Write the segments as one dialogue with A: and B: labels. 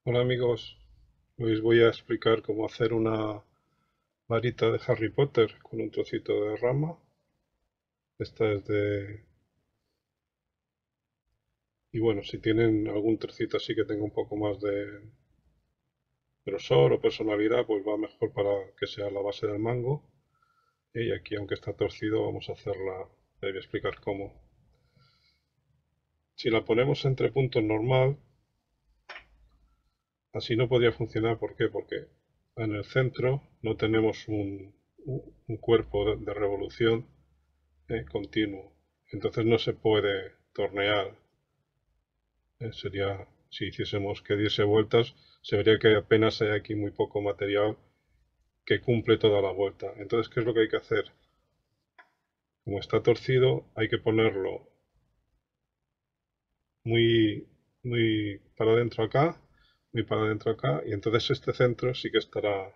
A: Hola amigos, hoy os voy a explicar cómo hacer una varita de Harry Potter con un trocito de rama. Esta es de... Y bueno, si tienen algún trocito así que tenga un poco más de grosor o personalidad, pues va mejor para que sea la base del mango. Y aquí, aunque está torcido, vamos a hacerla, les voy a explicar cómo. Si la ponemos entre puntos normal, así no podría funcionar. ¿Por qué? Porque en el centro no tenemos un cuerpo de revolución continuo. Entonces no se puede tornear. Sería, si hiciésemos que diese vueltas, se vería que apenas hay aquí muy poco material que cumple toda la vuelta. Entonces, ¿qué es lo que hay que hacer? Como está torcido, hay que ponerlo muy, muy para adentro acá, muy para adentro acá, y entonces este centro sí que estará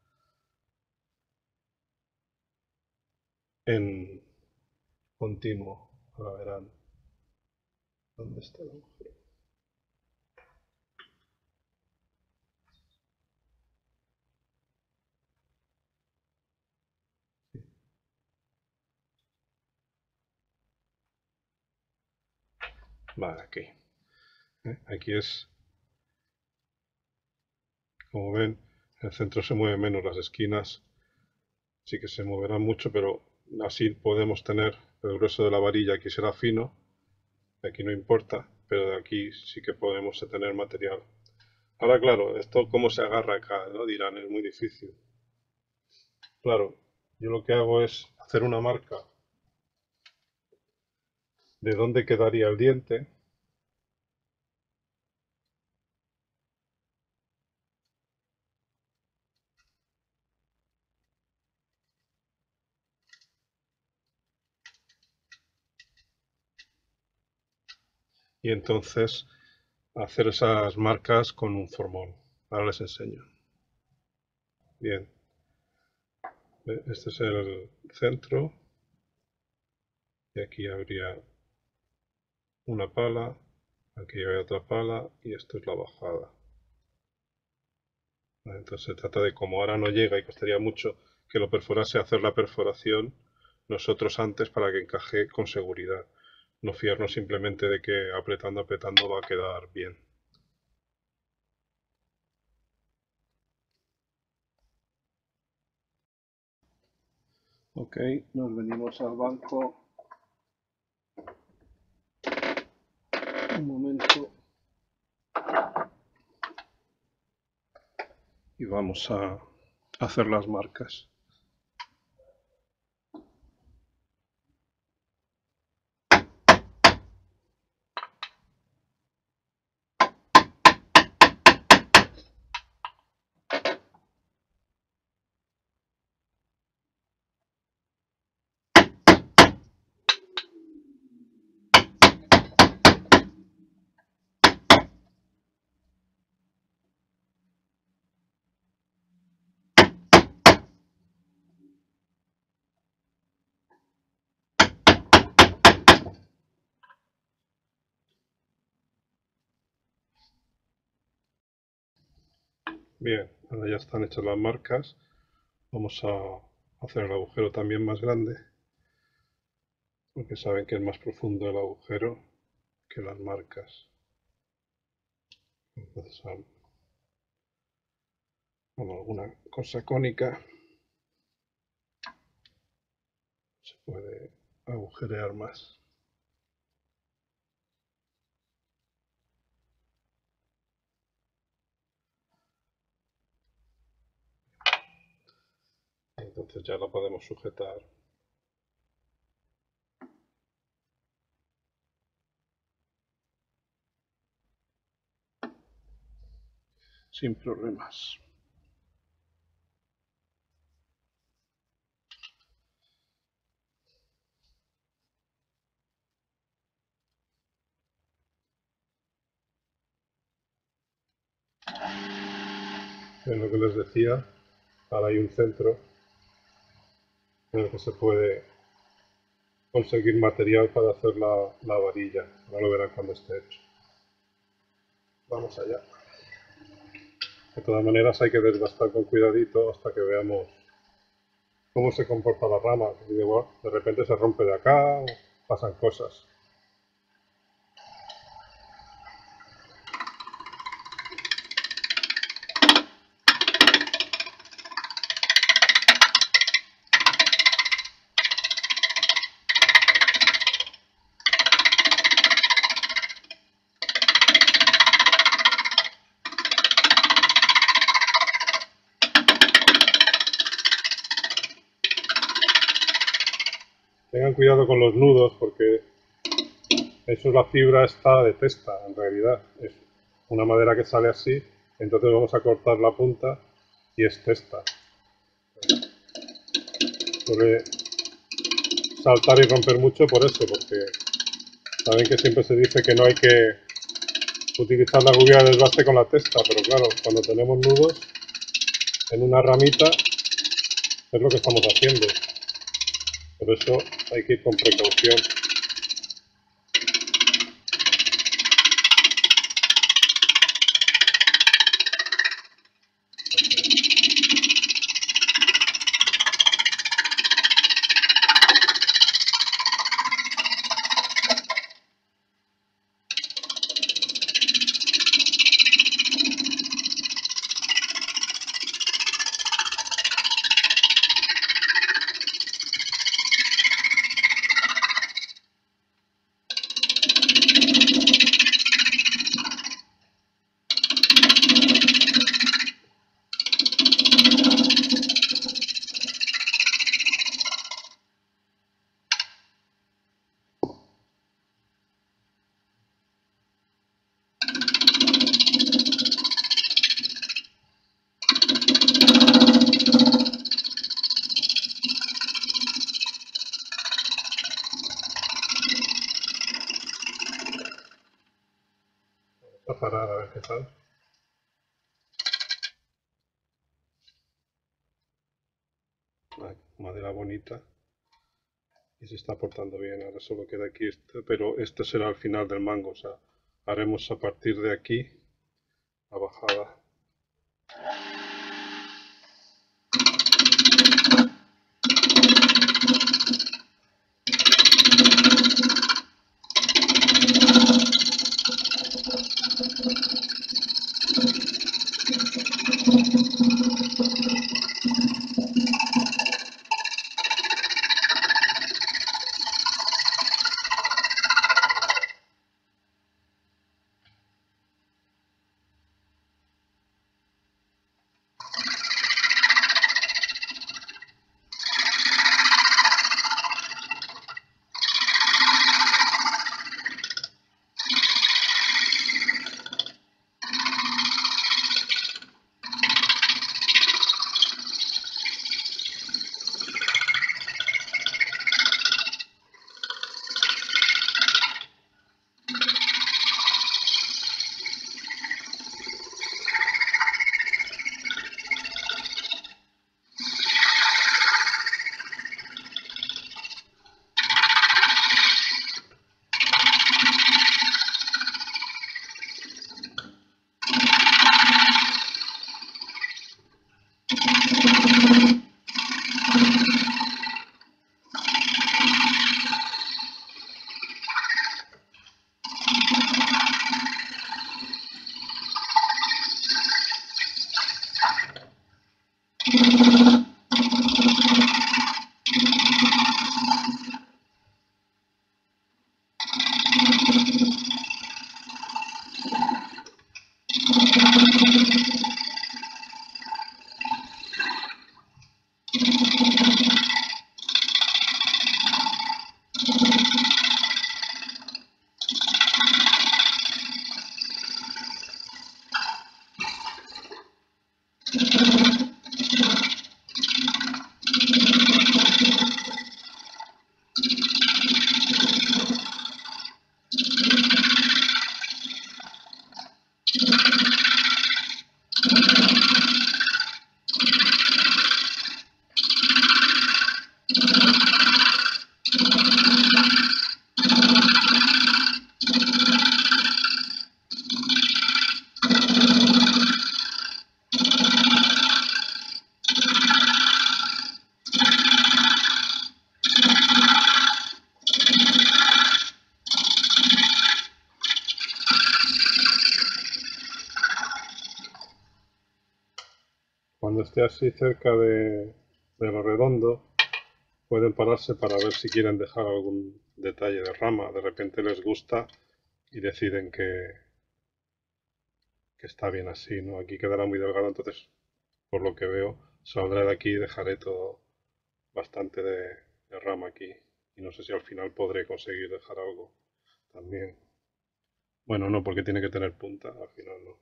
A: en continuo. Ahora verán dónde está el agujero. Vale, aquí. Aquí es, como ven, el centro se mueve menos, las esquinas sí que se moverán mucho, pero así podemos tener el grueso de la varilla, aquí será fino, de aquí no importa, pero de aquí sí que podemos tener material. Ahora, claro, esto cómo se agarra acá, ¿no? Dirán, es muy difícil. Claro, yo lo que hago es hacer una marca de dónde quedaría el diente, y entonces hacer esas marcas con un formol. Ahora les enseño. Bien, este es el centro, y aquí habría una pala, aquí hay otra pala, y esto es la bajada. Entonces se trata de, como ahora no llega y costaría mucho que lo perforase, hacer la perforación nosotros antes para que encaje con seguridad. No fiarnos simplemente de que apretando, apretando va a quedar bien. Ok, nos venimos al banco. Un momento. Y vamos a hacer las marcas. Bien, ahora ya están hechas las marcas. Vamos a hacer el agujero también más grande, porque saben que es más profundo el agujero que las marcas. Entonces, con alguna cosa cónica se puede agujerear más. Entonces ya la podemos sujetar sin problemas. En lo que les decía, ahora hay un centro en el que se puede conseguir material para hacer la varilla. Ahora lo verán cuando esté hecho. Vamos allá. De todas maneras hay que desbastar con cuidadito hasta que veamos cómo se comporta la rama. Y de repente se rompe de acá, o pasan cosas. Tengan cuidado con los nudos porque eso es la fibra esta de testa, en realidad. Es una madera que sale así, entonces vamos a cortar la punta y es testa. Suele saltar y romper mucho por eso, porque saben que siempre se dice que no hay que utilizar la gubia de desbaste con la testa, pero claro, cuando tenemos nudos en una ramita es lo que estamos haciendo. Por eso hay que ir con precaución. Vamos a parar a ver qué tal. Madera bonita y se está portando bien. Ahora solo queda aquí este, pero este será el final del mango. O sea, haremos a partir de aquí la bajada. Cuando esté así cerca de lo redondo, pueden pararse para ver si quieren dejar algún detalle de rama. De repente les gusta y deciden que está bien así, ¿no? Aquí quedará muy delgado, entonces, por lo que veo, saldré de aquí y dejaré todo bastante de rama aquí. Y no sé si al final podré conseguir dejar algo también. Bueno, no, porque tiene que tener punta, al final no.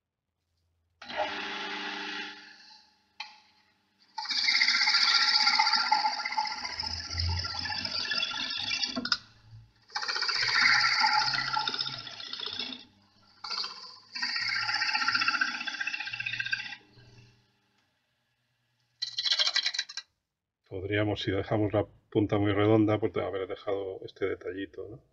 A: Podríamos, si dejamos la punta muy redonda, pues haber dejado este detallito, ¿no?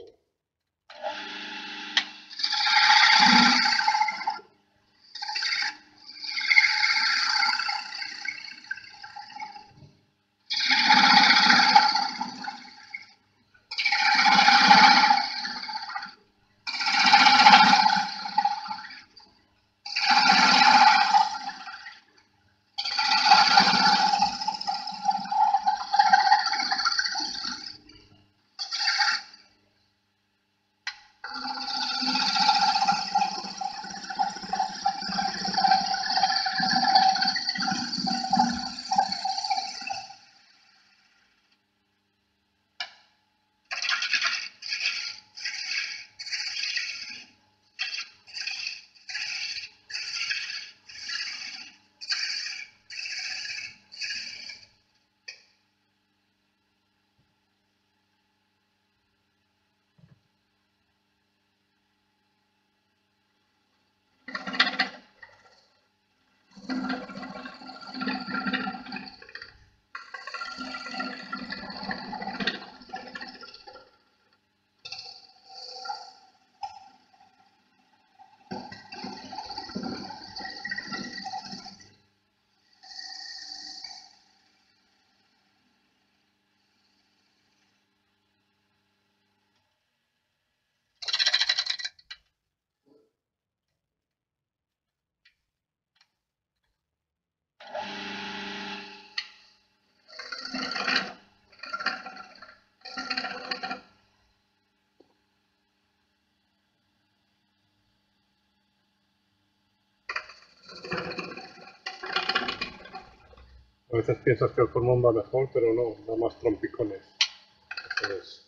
A: A veces piensas que el pulmón va mejor, pero no, da más trompicones. Entonces,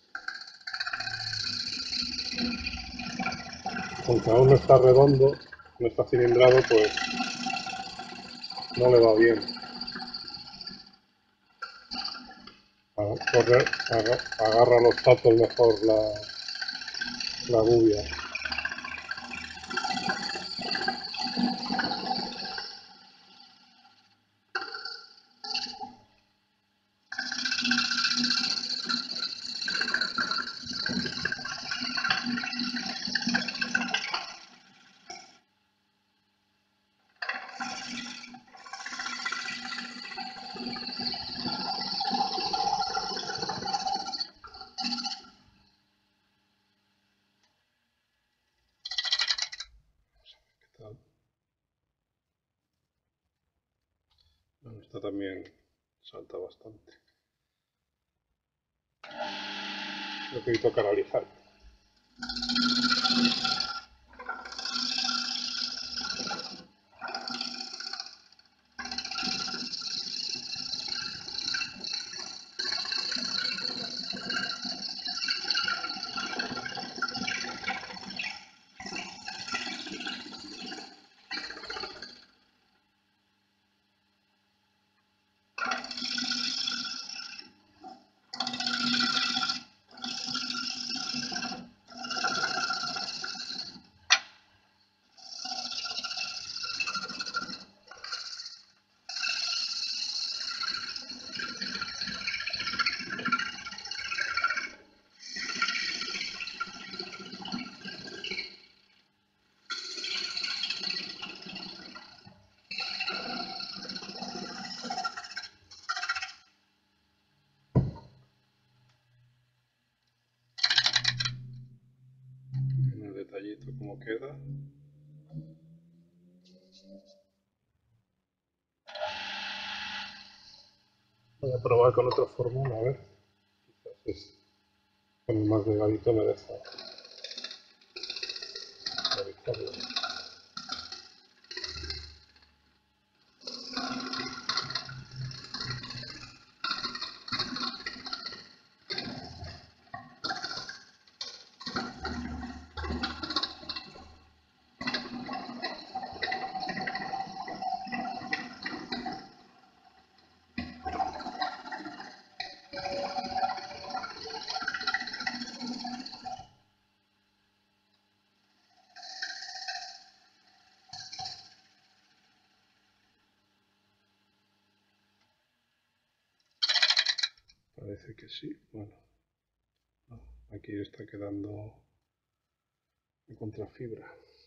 A: aunque aún no está redondo, no está cilindrado, pues no le va bien. Agarra los tacos mejor la gubia. ¿Qué tal? Bueno, esta también salta bastante. Creo que toca realizar. En el detallito como queda. Voy a probar con otra fórmula, a ver. Quizás con el más delgadito me deja realizarlo. Parece que sí. Bueno, no, aquí está quedando de contrafibra.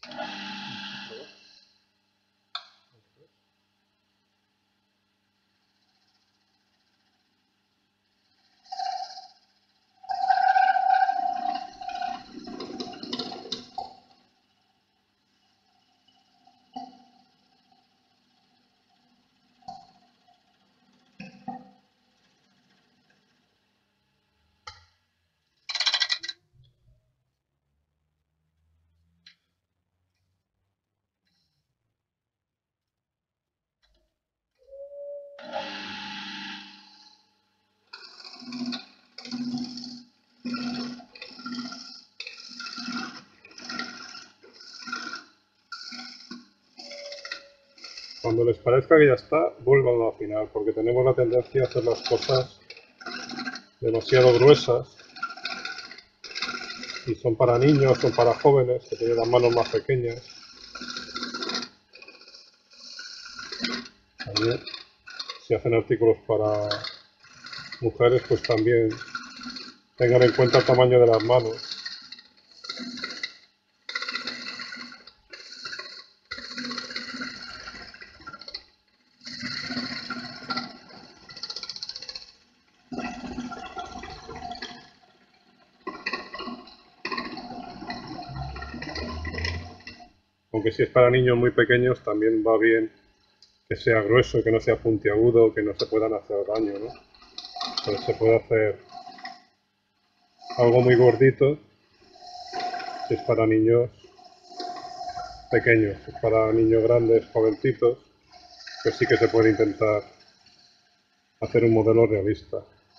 A: Cuando les parezca que ya está, vuelvan a afinar, porque tenemos la tendencia a hacer las cosas demasiado gruesas y son para niños, son para jóvenes que tienen las manos más pequeñas. También, si hacen artículos para mujeres, pues también tengan en cuenta el tamaño de las manos. Aunque si es para niños muy pequeños, también va bien que sea grueso, que no sea puntiagudo, que no se puedan hacer daño, ¿no? Pero se puede hacer algo muy gordito si es para niños pequeños. Si es para niños grandes, jovencitos, pues sí que se puede intentar hacer un modelo realista.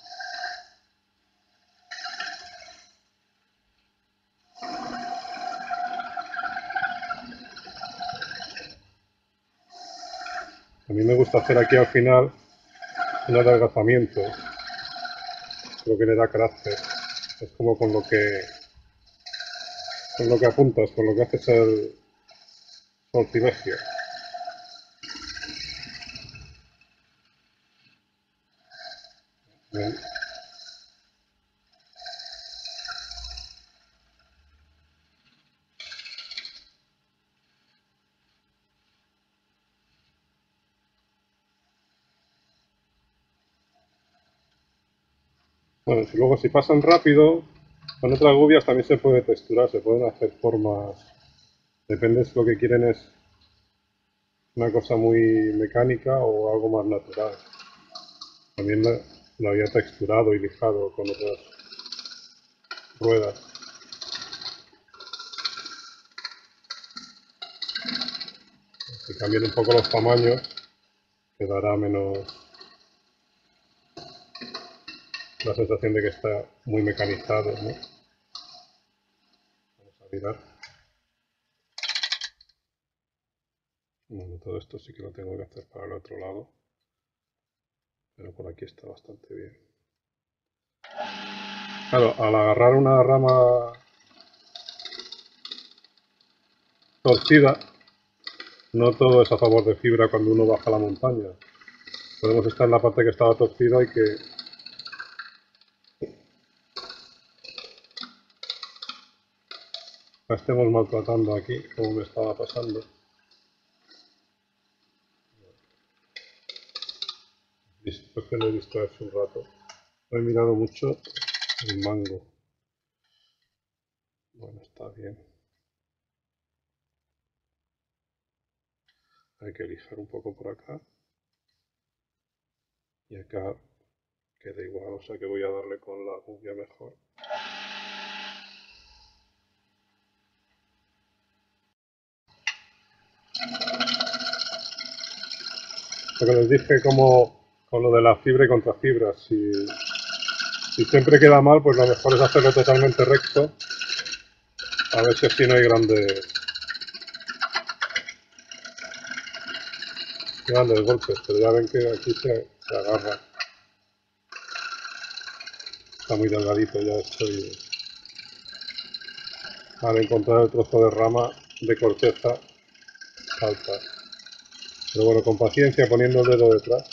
A: A mí me gusta hacer aquí al final un adelgazamiento, lo que le da carácter. Es como con lo que apuntas, con lo que haces el sortilegio. Bien. Bueno, si luego si pasan rápido, con otras gubias también se puede texturar, se pueden hacer formas. Depende si lo que quieren es una cosa muy mecánica o algo más natural. También lo había texturado y lijado con otras ruedas. Si cambian un poco los tamaños, quedará menos la sensación de que está muy mecanizado, ¿no? Vamos a mirar. Bueno, todo esto sí que lo tengo que hacer para el otro lado, pero por aquí está bastante bien. Claro, al agarrar una rama torcida, no todo es a favor de fibra cuando uno baja la montaña. Podemos estar en la parte que estaba torcida y que la estemos maltratando aquí, como me estaba pasando. Después que lo he visto hace un rato. He mirado mucho el mango. Bueno, está bien. Hay que lijar un poco por acá. Y acá queda igual, o sea que voy a darle con la gubia mejor. Lo que les dije como con lo de la fibra y contra fibra, si siempre queda mal, pues lo mejor es hacerlo totalmente recto, a ver si así no hay grandes golpes, pero ya ven que aquí se agarra. Está muy delgadito, ya estoy al encontrar el trozo de rama de corteza alta. Pero bueno, con paciencia, poniendo el dedo detrás,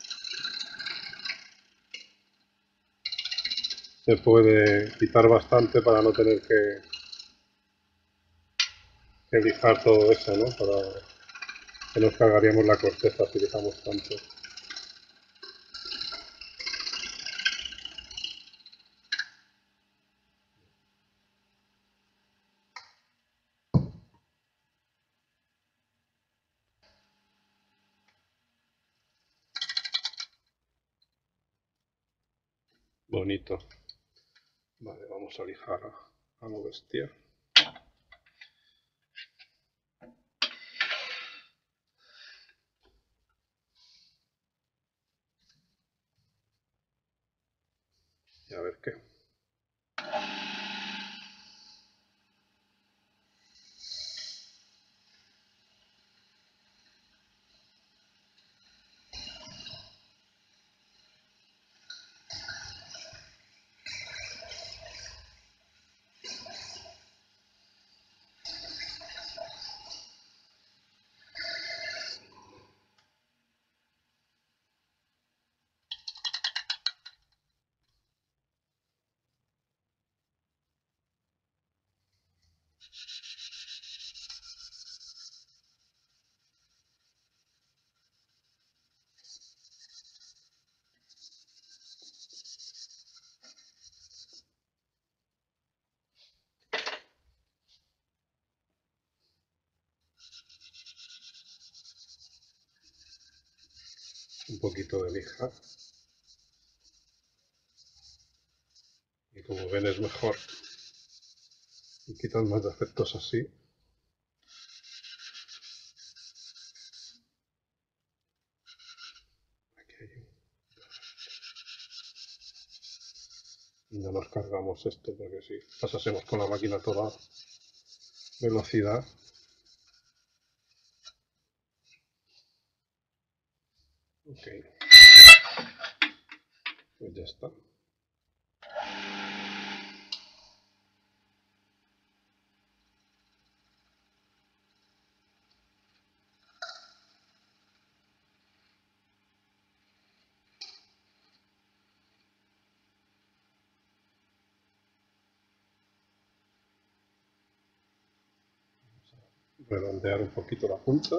A: se puede quitar bastante para no tener que lijar todo eso, ¿no? Para que nos cargaríamos la corteza si lijamos tanto. Bonito. Vale, vamos a lijar a lo bestia. Y a ver qué. Un poquito de lija. Y como ven es mejor. Y quitan más defectos así. Aquí hay un. Y no nos cargamos esto porque si pasásemos con la máquina a toda velocidad. Ok. Pues ya está. Redondear un poquito la punta.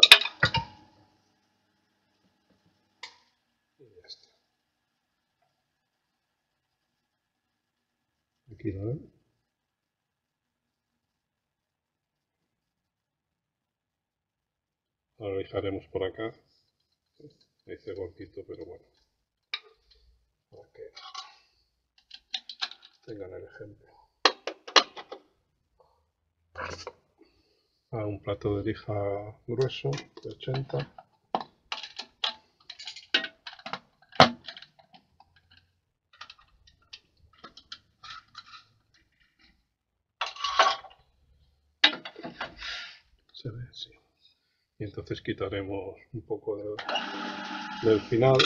A: Y ya está. Aquí lo ven. Ahora lijaremos por acá. Me hice cortito, pero bueno. Para que tengan el ejemplo. A un plato de lija grueso de 80. Se ve así. Y entonces quitaremos un poco del final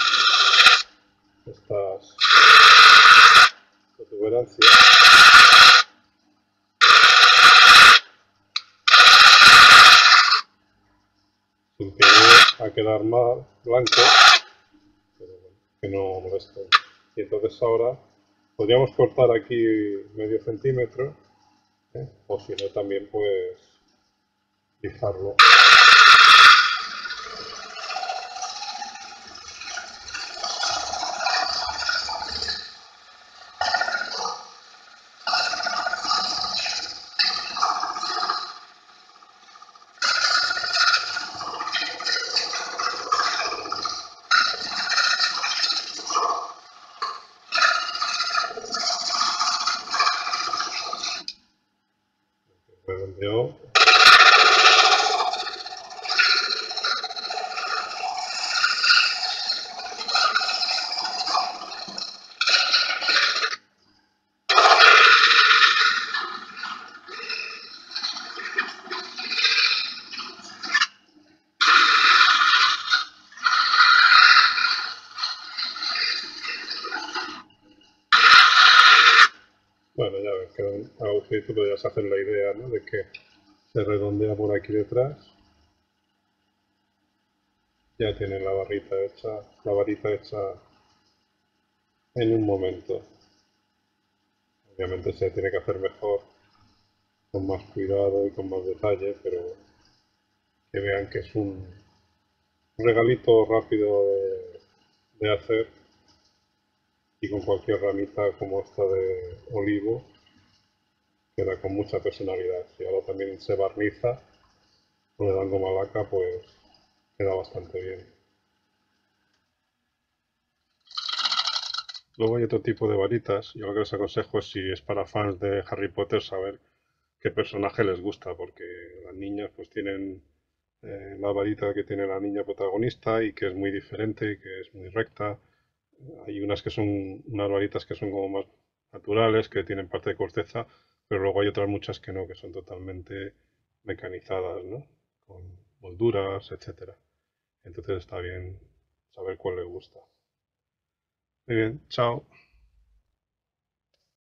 A: estas protuberancias. Sin que vaya a quedar mal blanco, pero bueno, que no moleste. Y entonces ahora podríamos cortar aquí medio centímetro, ¿eh? O si no también pues lijarlo. agujerito, pero ya se hacen la idea, ¿no? De que se redondea por aquí detrás. Ya tienen la varita hecha en un momento. Obviamente se tiene que hacer mejor, con más cuidado y con más detalle, pero que vean que es un regalito rápido de hacer y con cualquier ramita como esta de olivo queda con mucha personalidad. Si ahora también se barniza o le dan goma laca, pues queda bastante bien. Luego hay otro tipo de varitas. Yo lo que les aconsejo es, si es para fans de Harry Potter, saber qué personaje les gusta, porque las niñas pues tienen la varita que tiene la niña protagonista y que es muy diferente, que es muy recta. Hay unas que son unas varitas que son como más naturales, que tienen parte de corteza, pero luego hay otras muchas que no, que son totalmente mecanizadas, ¿no? Con molduras, etcétera. Entonces está bien saber cuál le gusta. Muy bien, chao.